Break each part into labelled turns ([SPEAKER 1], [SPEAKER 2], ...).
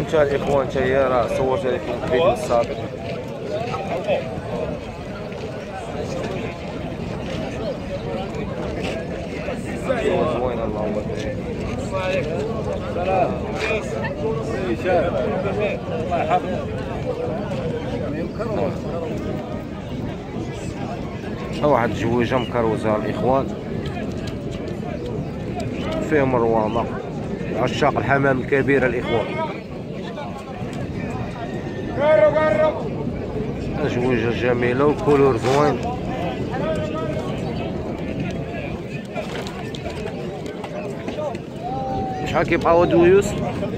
[SPEAKER 1] تا الاخوان تا هي راه صورت لكم الفيديو السابق. زوين اللهم بارك. سلام. الله يحفظك. واحد الجويجه مكروزه الاخوان فيهم الروامه عشاق الحمام الكبير الاخوان. جويجه جميله والكولور زوين. شحال كيبقاو هادو يوسف؟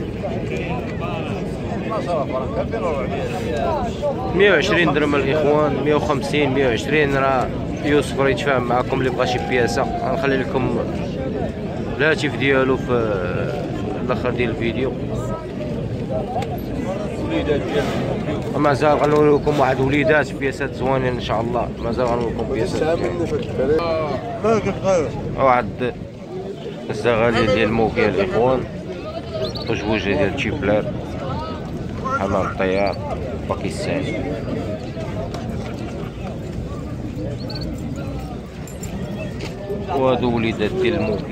[SPEAKER 1] 120 درهم الاخوان، 150 120. راه يوسف راه يتفاهم معكم اللي بغى شي بياسه. غنخلي لكم الهاتف ديالو في الاخر ديال الفيديو. مازال غنوريكم واحد وليدات بياسات زوينين ان شاء الله. مازال غنوريكم بياسات واحد الزغاليل ديال الموكيه الاخوان، وجويجه ديال تشيبلار، حمام الطيار باكستاني. وهادو وليدات ديال الموكي،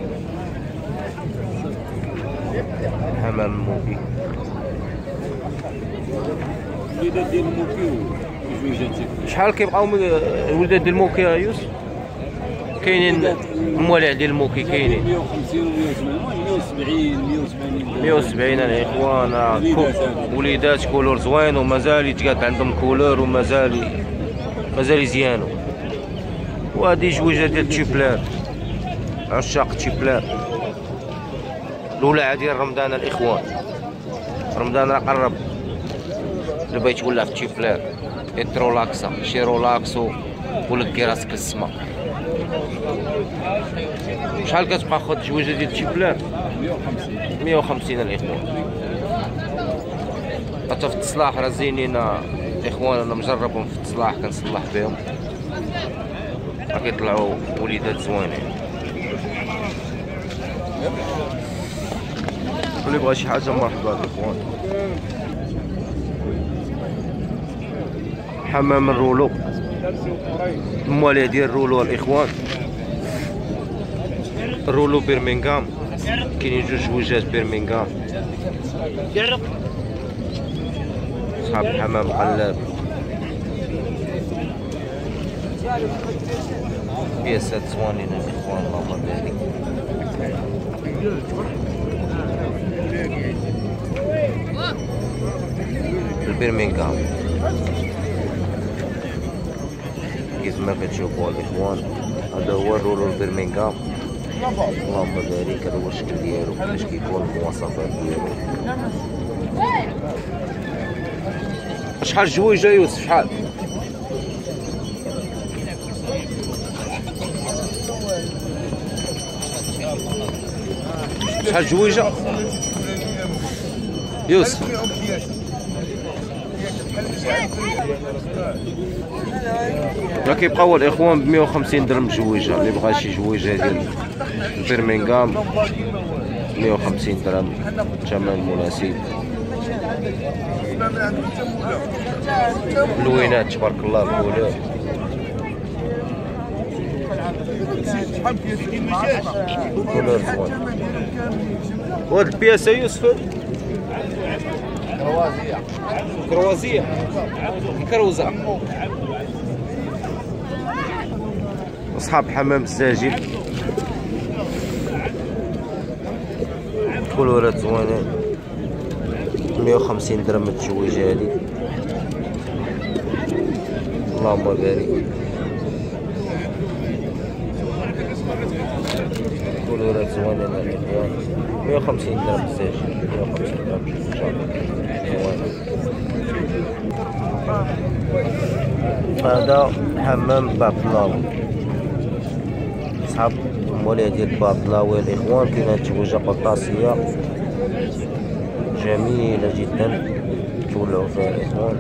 [SPEAKER 1] حمام الموكي. وليدات ديال الموكي وجويجات. شحال كيبقاو الوليدات ديال الموكي يا يوسف؟ كاينين موالع ديال الموكي كاينين 150 و 170 الاخوان. راه وليدات كولور زوين ومازال يتقاد عندهم كولور ومازال يزيانوا. وهادي جويجه ديال تشيبلار، عشاق تشيبلار. الولاعه ديال رمضان الاخوان، رمضان راه قرب، اللي بغيت يولع في تشيبلار يترولاكسا شيرولاكسو ولقي راسك للسما. شحال كتبقى خد جويجه ديال تشيبلار؟ 150 الاخوان. حتى في التصلاح راه زينين الاخوان. انا مجربهم في التصلاح كنصلح بهم، راه كيطلعوا وليدات زوينين. اللي بغى شي حاجه مرحبا الاخوان. حمام الرولو، الموالع ديال الرولو الاخوان. الرولو برمنغهام، كاينين جوج جويجات برمنغهام. صحاب الحمام قلاب، بياسات زوانين الاخوان اللهم بارك. البرمنغهام كيف ما كتشوفوا الاخوان، هذا هو الرولو البرمنغهام اللهم بارك. هذا هو الشكل ديالو، كيفاش كيكون المواصفات ديالو. شحال جويجه يوسف؟ شحال؟ شحال جويجه يوسف؟ راه كيبقاو الاخوان ب 150 درهم جويجه. اللي بغى شي جويجه ديال برمنغهام 150 درهم، ثمن مناسب. اللوينات تبارك الله الكولور. كولور زوين. وهاد البياسه يوسف كروازيه مكروزه. اصحاب حمام الزاجل، كولورات زوينين. 150 درهم التجويجه هادي اللهم بارك. كولورات زوينين الاخوان. 150 درهم الزاجل، 150 درهم زوين. هذا حمام بابلاو، صحاب الموالع ديال بابلاوي الاخوان. كاينه تجويجه قطاسيه جميله جدا تولعوا فيها الاخوان.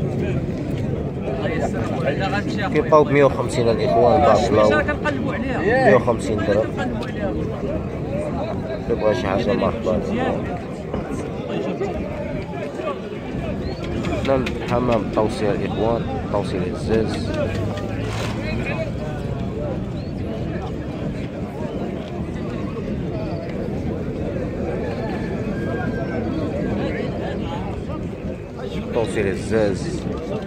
[SPEAKER 1] كيبقاو ب 150 الاخوان بابلاو، 150 درهم. اللي بغى شي حاجه مرحبا. عندنا الحمام الطوسي الاخوان، الطوسي الهزاز. الطوسي الهزاز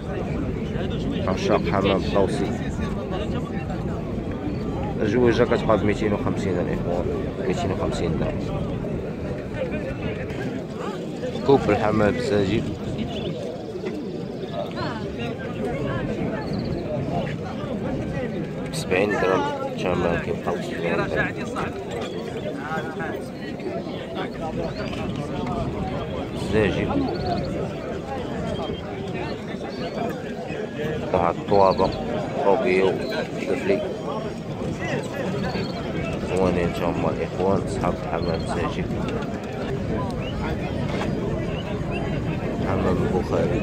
[SPEAKER 1] عشاق حمام الطوسي. الجويجه كتبقى ب 250 الاخوان، 250 درهم. كوب الحمام الساجل ب70 درهم. الحمام كيبقى ب 70 درهم. الساجل واحد الطوابة روبيو طفلي زوينين نتوما الاخوان صحاب الحمام الساجل. حمام البخاري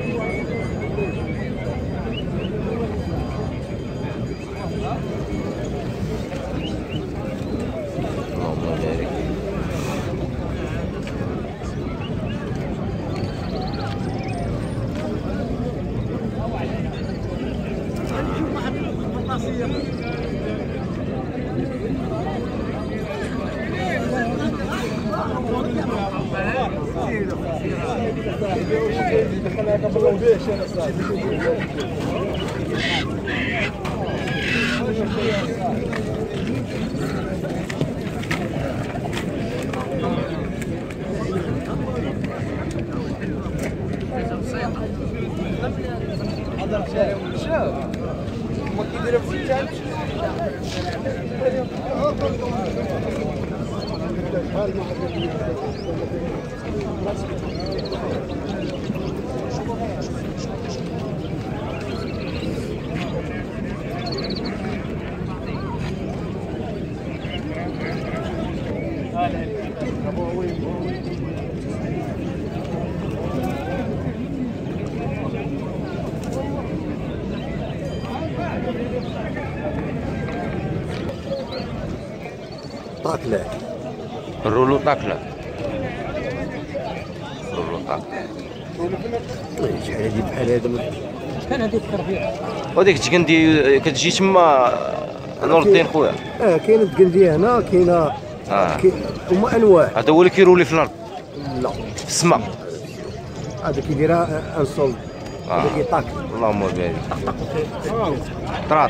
[SPEAKER 1] اللهم بارك.
[SPEAKER 2] طاكلة
[SPEAKER 1] الرولو طاكلة، الرولو طاكلة.
[SPEAKER 2] شحال هادي بحال هذا
[SPEAKER 3] شحال هادي التربيع؟
[SPEAKER 1] وديك تكندي كتجي تما نور الدين خويا.
[SPEAKER 2] كاينه التقنديه هنا كاينه هما انواع.
[SPEAKER 1] هذا هو اللي كيرولي في الارض؟
[SPEAKER 2] لا
[SPEAKER 1] في السما.
[SPEAKER 2] هذا كيديرها انسول. هذا كيطاكل.
[SPEAKER 1] اللهم بارك. طراط.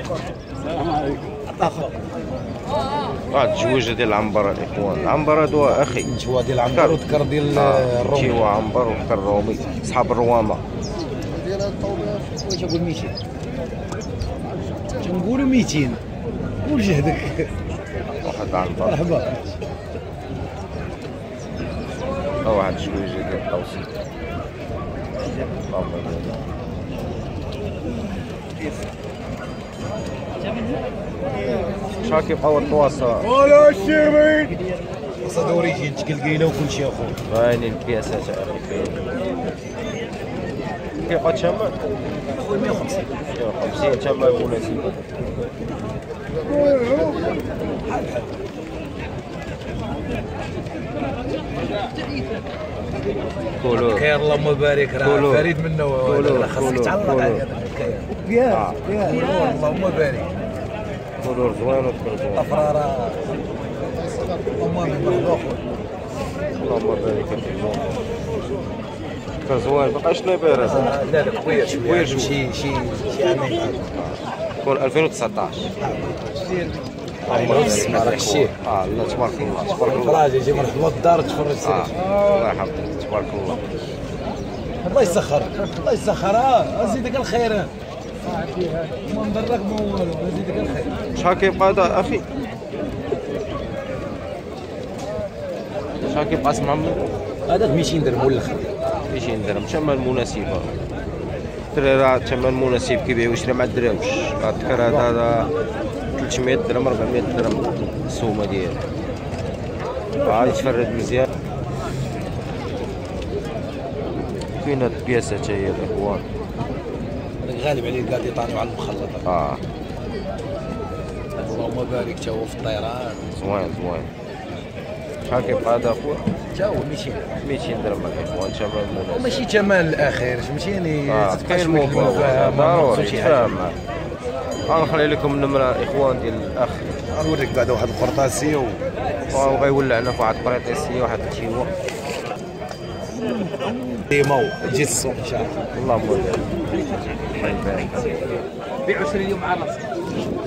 [SPEAKER 1] واحد الجويجه ديال العنبر الاخوان. العنبر هادو اخي
[SPEAKER 2] الجوا ديال العنبر وذكر ديال الرومي.
[SPEAKER 1] كيوا عنبر وذكر الرومي صحاب الروامه.
[SPEAKER 2] واش نقول 200 تنقولوا 200 قول جهدك.
[SPEAKER 1] واحد عنبر.
[SPEAKER 2] مرحبا.
[SPEAKER 1] واحد الجويجه ديال الطوسي. اللهم بارك. شحال كيبقاو الطواصه؟
[SPEAKER 2] ولا الشيرين صدوري جين تقلقيله وكل شيء اخويا.
[SPEAKER 1] باينين البياسات اخي. كيبقى تشمل؟
[SPEAKER 2] 150
[SPEAKER 1] 150 تشمل مناسب. كولور
[SPEAKER 2] خير اللهم بارك راه فريد منه. خاصك تعلق عليه هذا الحكايه. اللهم بارك.
[SPEAKER 1] كولور زوين وكل زوين.
[SPEAKER 2] طفراره اللهم مرحبا اخويا.
[SPEAKER 1] اللهم بارك فيك. كان زوين باقي شنو باير هذا؟
[SPEAKER 2] لا لا كوير شي عامين
[SPEAKER 1] كون 2019.
[SPEAKER 2] الله يسمع لك الشيء.
[SPEAKER 1] لا تبارك الله تبارك الله.
[SPEAKER 2] الفراج يجي مرحبا الدار تفرج سير.
[SPEAKER 1] الله يحفظك تبارك الله.
[SPEAKER 2] الله يسخر الله يسخر. ازيدك الخير. ما نضرك ما والو. ازيدك الخير.
[SPEAKER 1] شحال كيبقى هذا اخي؟ شحال كيبقى اسم عمرو؟
[SPEAKER 2] هذاك 200 درهم ولا
[SPEAKER 1] 200 درهم ثمن مناسبة. الدراري راه ثمن مناسب كيبيعو يشري مع الدراوش. الذكر هذا 300 درهم 400 درهم السومة ديالو. عاد يتفرد مزيان. كاين هاد البياسة حتى هي الاخوان.
[SPEAKER 2] غالب عليه قاعد يطعنوا على المخلطة. اللهم بارك تا هو في الطيران.
[SPEAKER 1] زوين زوين. شحال كيبقى هذا اخويا؟
[SPEAKER 2] تا هو 200.
[SPEAKER 1] 200 درهم الاخوان تمام مناسب.
[SPEAKER 2] ماشي ثمن الاخير فهمتيني.
[SPEAKER 1] كاين موفر ضروري تفاهم معاك. غنخلي لكم النمره الاخوان ديال الاخ.
[SPEAKER 2] غنوريك بعدا واحد القرطاسيه
[SPEAKER 1] وغيولع لنا في واحد القريطيسيه واحد التيوا
[SPEAKER 2] ديما تجي السوق ان شاء الله.
[SPEAKER 1] اللهم بارك. الله يبارك.
[SPEAKER 2] بيع 20 يوم مع راسك.